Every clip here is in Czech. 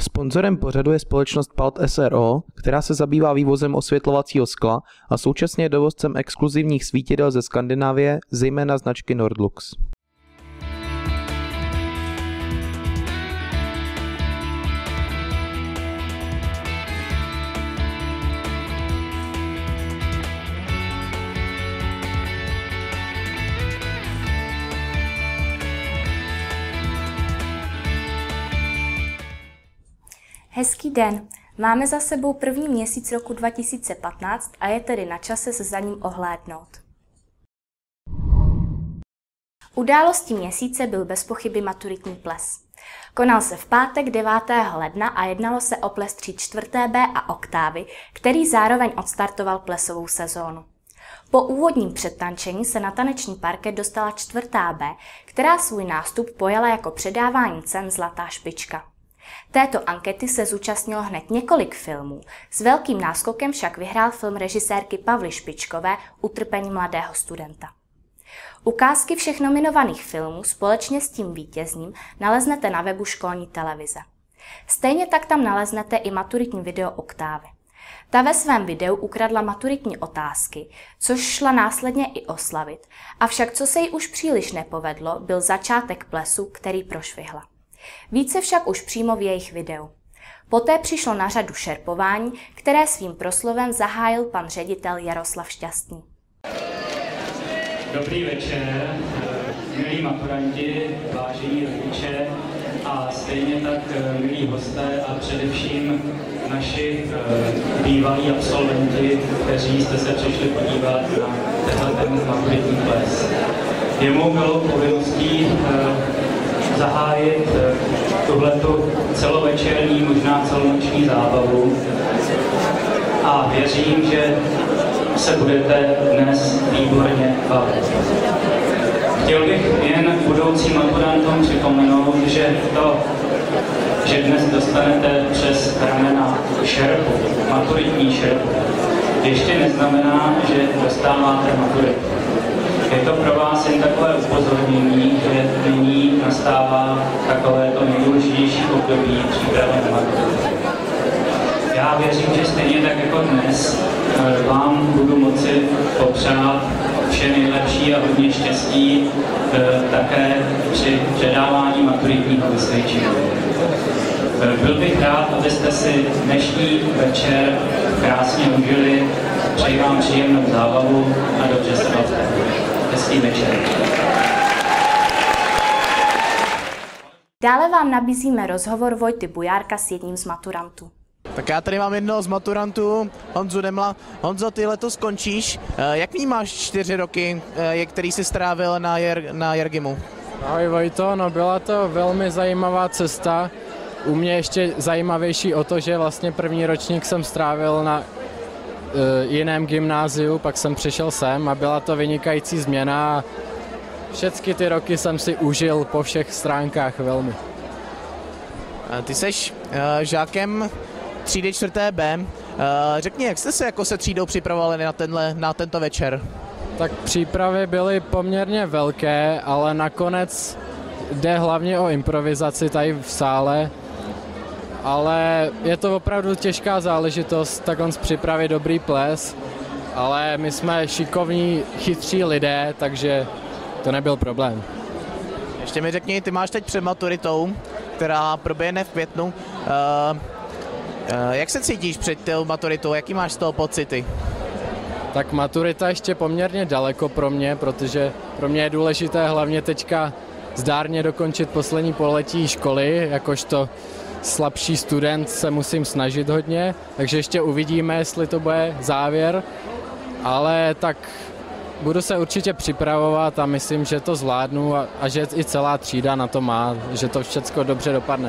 Sponzorem pořadu je společnost PALT s.r.o., která se zabývá vývozem osvětlovacího skla a současně je dovozcem exkluzivních svítidel ze Skandinávie, zejména značky Nordlux. Hezký den! Máme za sebou první měsíc roku 2015 a je tedy na čase se za ním ohlédnout. Událostí měsíce byl bez pochyby maturitní ples. Konal se v pátek 9. ledna a jednalo se o ples tříd 4. B a oktávy, který zároveň odstartoval plesovou sezónu. Po úvodním předtančení se na taneční parket dostala 4. B, která svůj nástup pojala jako předávání cen Zlatá špička. Této ankety se zúčastnilo hned několik filmů, s velkým náskokem však vyhrál film režisérky Pavly Špičkové Utrpení mladého studenta. Ukázky všech nominovaných filmů společně s tím vítězným naleznete na webu školní televize. Stejně tak tam naleznete i maturitní video Oktávy. Ta ve svém videu ukradla maturitní otázky, což šla následně i oslavit, avšak co se jí už příliš nepovedlo, byl začátek plesu, který prošvihla. Více však už přímo v jejich videu. Poté přišlo na řadu šerpování, které svým proslovem zahájil pan ředitel Jaroslav Šťastný. Dobrý večer, milí maturanti, vážení rodiče a stejně tak milí hosté a především naši bývalí absolventi, kteří jste se přišli podívat na tenhle maturitní ples. Je mou milou povinností zahájit tuhletu celovečerní, možná celonoční zábavu a věřím, že se budete dnes výborně bavit. Chtěl bych jen budoucím maturantům připomenout, že dnes dostanete přes ramena šerpu, maturitní šerpu, ještě neznamená, že dostáváte maturitu. Je to pro vás jen takové upozornění, že nyní nastává takové to nejdůležitější období přípravy na maturitu. Já věřím, že stejně tak jako dnes vám budu moci popřát vše nejlepší a hodně štěstí také při předávání maturitního vysvědčení. Byl bych rád, abyste si dnešní večer krásně užili. Přeji vám příjemnou zábavu a dobře se bavte. Hezký večer. Dále vám nabízíme rozhovor Vojty Bujárka s jedním z maturantů. Tak já tady mám jednoho z maturantů, Honzu Demla. Honzo, ty letos končíš. Jak vnímáš 4 roky, který jsi strávil na Jergimu? Ahoj Vojto, no byla to velmi zajímavá cesta. U mě ještě zajímavější o to, že vlastně první ročník jsem strávil na jiném gymnáziu, pak jsem přišel sem a byla to vynikající změna. Všechny ty roky jsem si užil po všech stránkách velmi. Ty seš žákem třídy 4. B. Řekni, jak jste se jako se třídou připravovali na tento večer? Tak přípravy byly poměrně velké, ale nakonec jde hlavně o improvizaci tady v sále. Ale je to opravdu těžká záležitost, tak on připraví dobrý ples, ale my jsme šikovní, chytří lidé, takže to nebyl problém. Ještě mi řekni, ty máš teď před maturitou, která proběhne v květnu. Jak se cítíš před tou maturitou, jaký máš z toho pocity? Tak maturita ještě poměrně daleko pro mě, protože pro mě je důležité hlavně teďka zdárně dokončit poslední pololetí školy, jakožto slabší student se musím snažit hodně, takže ještě uvidíme, jestli to bude závěr, ale tak budu se určitě připravovat a myslím, že to zvládnu a že i celá třída na to má, že to všechno dobře dopadne.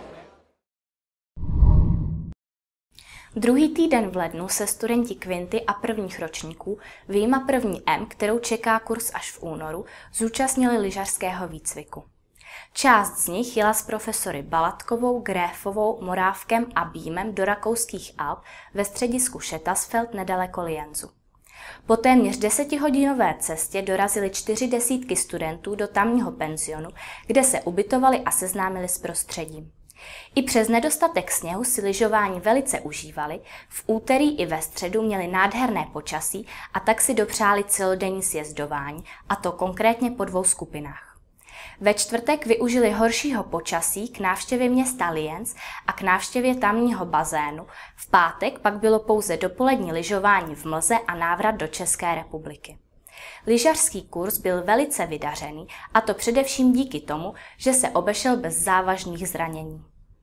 Druhý týden v lednu se studenti kvinty a prvních ročníků, vyjma první M, kterou čeká kurz až v únoru, zúčastnili lyžařského výcviku. Část z nich jela s profesory Balatkovou, Gréfovou, Morávkem a Bímem do rakouských Alp ve středisku Šetasfeld nedaleko Lienzu. Po téměř 10hodinové cestě dorazili 40 studentů do tamního penzionu, kde se ubytovali a seznámili s prostředím. I přes nedostatek sněhu si lyžování velice užívali, v úterý i ve středu měli nádherné počasí a tak si dopřáli celodenní sjezdování, a to konkrétně po 2 skupinách. Ve čtvrtek využili horšího počasí k návštěvě města Lienz a k návštěvě tamního bazénu, v pátek pak bylo pouze dopolední lyžování v mlze a návrat do České republiky. Lyžařský kurz byl velice vydařený, a to především díky tomu, že se obešel bez závažných zranění.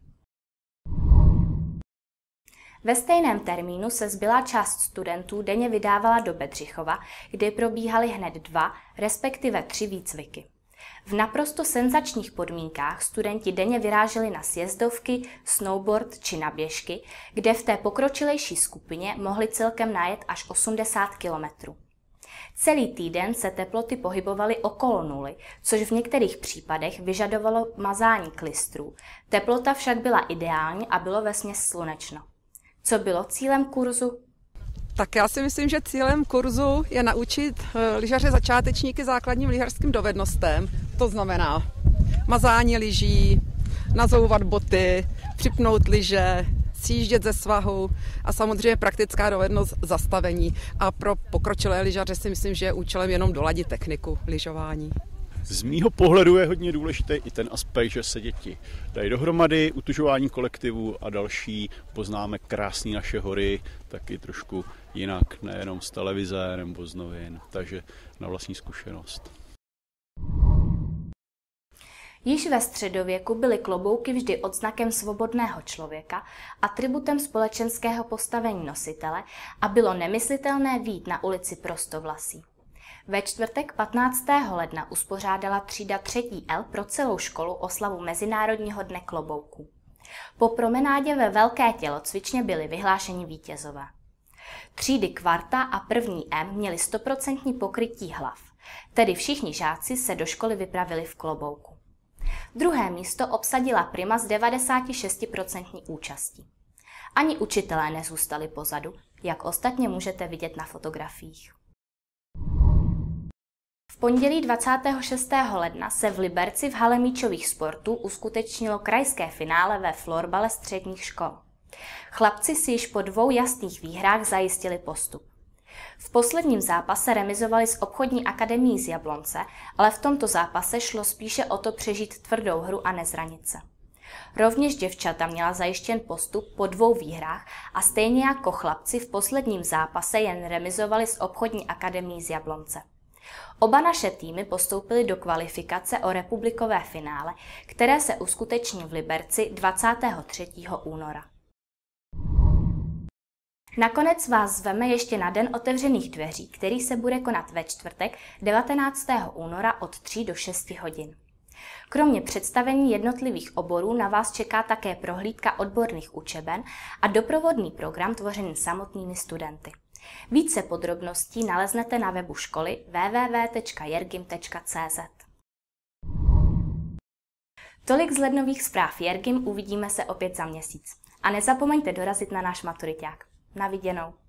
Ve stejném termínu se zbylá část studentů denně vydávala do Bedřichova, kde probíhaly hned 2, respektive 3 výcviky. V naprosto senzačních podmínkách studenti denně vyráželi na sjezdovky, snowboard či na běžky, kde v té pokročilejší skupině mohli celkem najet až 80 kilometrů. Celý týden se teploty pohybovaly okolo 0, což v některých případech vyžadovalo mazání klistrů. Teplota však byla ideální a bylo vesměs slunečno. Co bylo cílem kurzu? Tak já si myslím, že cílem kurzu je naučit lyžaře začátečníky základním lyžařským dovednostem. To znamená mazání lyží, nazouvat boty, připnout lyže, sjíždět ze svahu a samozřejmě praktická dovednost zastavení. A pro pokročilé lyžaře si myslím, že je účelem jenom doladit techniku lyžování. Z mýho pohledu je hodně důležitý i ten aspekt, že se děti dají dohromady, utužování kolektivu a další, poznáme krásný naše hory, taky trošku jinak, nejenom z televize nebo z novin, takže na vlastní zkušenost. Již ve středověku byly klobouky vždy odznakem svobodného člověka, atributem společenského postavení nositele a bylo nemyslitelné vyjít na ulici prostovlasí. Ve čtvrtek 15. ledna uspořádala třída 3. L pro celou školu oslavu Mezinárodního dne klobouků. Po promenádě ve Velké tělocvičně byli vyhlášeni vítězové. Třídy kvarta a 1. M měly 100% pokrytí hlav, tedy všichni žáci se do školy vypravili v klobouku. Druhé místo obsadila prima s 96% účastí. Ani učitelé nezůstali pozadu, jak ostatně můžete vidět na fotografiích. V pondělí 26. ledna se v Liberci v hale míčových sportů uskutečnilo krajské finále ve florbale středních škol. Chlapci si již po 2 jasných výhrách zajistili postup. V posledním zápase remizovali s obchodní akademií z Jablonce, ale v tomto zápase šlo spíše o to přežít tvrdou hru a nezranit se. Rovněž děvčata měla zajištěn postup po 2 výhrách a stejně jako chlapci v posledním zápase jen remizovali s obchodní akademií z Jablonce. Oba naše týmy postoupily do kvalifikace o republikové finále, které se uskuteční v Liberci 23. února. Nakonec vás zveme ještě na Den otevřených dveří, který se bude konat ve čtvrtek 19. února od 3 do 6 hodin. Kromě představení jednotlivých oborů na vás čeká také prohlídka odborných učeben a doprovodný program tvořený samotnými studenty. Více podrobností naleznete na webu školy www.jergim.cz. Tolik z lednových zpráv Jergim, uvidíme se opět za měsíc. A nezapomeňte dorazit na náš maturiťák. Na viděnou.